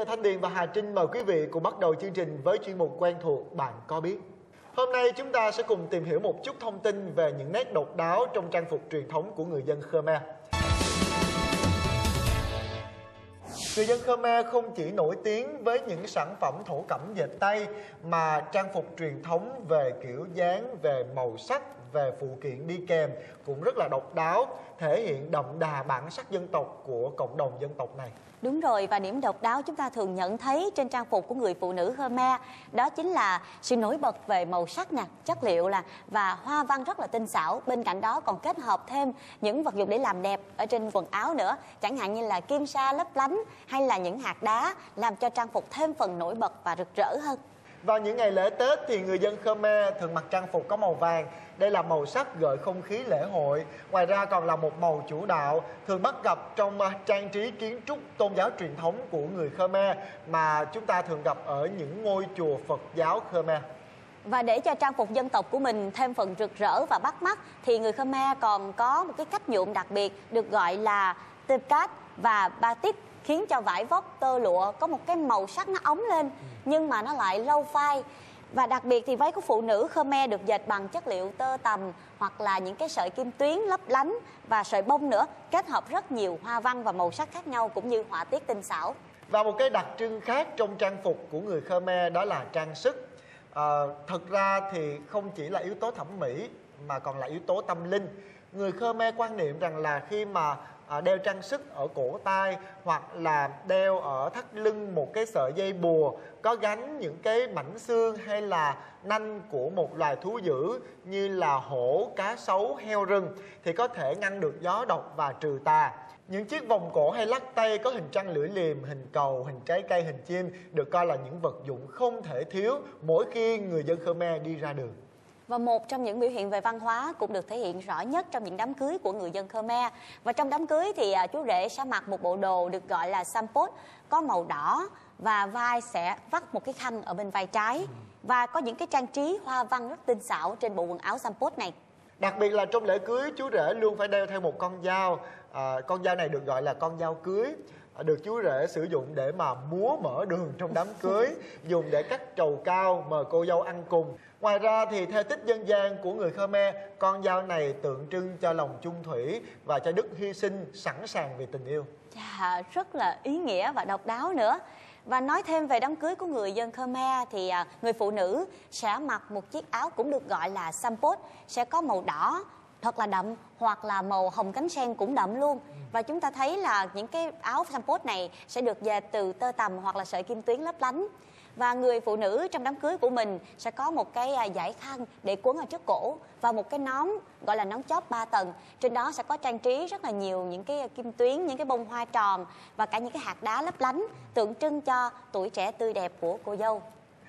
Thanh Điền và Hà Trinh mời quý vị cùng bắt đầu chương trình với chuyên mục quen thuộc Bạn có biết. Hôm nay chúng ta sẽ cùng tìm hiểu một chút thông tin về những nét độc đáo trong trang phục truyền thống của người dân Khmer. Người dân Khmer không chỉ nổi tiếng với những sản phẩm thổ cẩm dệt tay mà trang phục truyền thống về kiểu dáng, về màu sắc, về phụ kiện đi kèm cũng rất là độc đáo, thể hiện đậm đà bản sắc dân tộc của cộng đồng dân tộc này. Đúng rồi, và điểm độc đáo chúng ta thường nhận thấy trên trang phục của người phụ nữ Khmer đó chính là sự nổi bật về màu sắc nè, chất liệu và hoa văn rất là tinh xảo. Bên cạnh đó còn kết hợp thêm những vật dụng để làm đẹp ở trên quần áo nữa, chẳng hạn như là kim sa lấp lánh hay là những hạt đá, làm cho trang phục thêm phần nổi bật và rực rỡ hơn. Vào những ngày lễ Tết thì người dân Khmer thường mặc trang phục có màu vàng. Đây là màu sắc gợi không khí lễ hội. Ngoài ra còn là một màu chủ đạo thường bắt gặp trong trang trí kiến trúc tôn giáo truyền thống của người Khmer mà chúng ta thường gặp ở những ngôi chùa Phật giáo Khmer. Và để cho trang phục dân tộc của mình thêm phần rực rỡ và bắt mắt thì người Khmer còn có một cái cách nhuộm đặc biệt được gọi là tepkat và batik, khiến cho vải vóc tơ lụa có một cái màu sắc nó óng lên nhưng mà nó lại lâu phai. Và đặc biệt thì váy của phụ nữ Khmer được dệt bằng chất liệu tơ tằm hoặc là những cái sợi kim tuyến lấp lánh và sợi bông nữa, kết hợp rất nhiều hoa văn và màu sắc khác nhau cũng như họa tiết tinh xảo. Và một cái đặc trưng khác trong trang phục của người Khmer đó là trang sức. Thật ra thì không chỉ là yếu tố thẩm mỹ mà còn là yếu tố tâm linh. Người Khmer quan niệm rằng là khi mà đeo trang sức ở cổ tay hoặc là đeo ở thắt lưng một cái sợi dây bùa có gắn những cái mảnh xương hay là nanh của một loài thú dữ như là hổ, cá sấu, heo rừng thì có thể ngăn được gió độc và trừ tà. Những chiếc vòng cổ hay lắc tay có hình trăng lưỡi liềm, hình cầu, hình trái cây, hình chim được coi là những vật dụng không thể thiếu mỗi khi người dân Khmer đi ra đường. Và một trong những biểu hiện về văn hóa cũng được thể hiện rõ nhất trong những đám cưới của người dân Khmer. Và trong đám cưới thì chú rể sẽ mặc một bộ đồ được gọi là sampot, có màu đỏ và vai sẽ vắt một cái khăn ở bên vai trái. Và có những cái trang trí hoa văn rất tinh xảo trên bộ quần áo sampot này. Đặc biệt là trong lễ cưới, chú rể luôn phải đeo theo một con dao. Con dao này được gọi là con dao cưới, được chú rể sử dụng để mà múa mở đường trong đám cưới, dùng để cắt trầu cao mời cô dâu ăn cùng. Ngoài ra thì theo tích dân gian của người Khmer, con dao này tượng trưng cho lòng chung thủy và cho đức hy sinh sẵn sàng vì tình yêu. Rất là ý nghĩa và độc đáo nữa. Và nói thêm về đám cưới của người dân Khmer thì người phụ nữ sẽ mặc một chiếc áo cũng được gọi là sampot, sẽ có màu đỏ thật là đậm hoặc là màu hồng cánh sen cũng đậm luôn. Và chúng ta thấy là những cái áo sampot này sẽ được dệt từ tơ tằm hoặc là sợi kim tuyến lấp lánh. Và người phụ nữ trong đám cưới của mình sẽ có một cái dải khăn để quấn ở trước cổ và một cái nón gọi là nón chóp 3 tầng. Trên đó sẽ có trang trí rất là nhiều những cái kim tuyến, những cái bông hoa tròn và cả những cái hạt đá lấp lánh, tượng trưng cho tuổi trẻ tươi đẹp của cô dâu.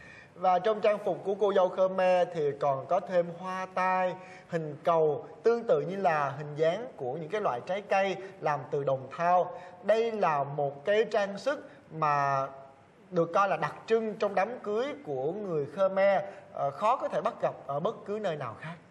Và trong trang phục của cô dâu Khmer thì còn có thêm hoa tai, hình cầu tương tự như là hình dáng của những cái loại trái cây làm từ đồng thau. Đây là một cái trang sức mà được coi là đặc trưng trong đám cưới của người Khmer, khó có thể bắt gặp ở bất cứ nơi nào khác.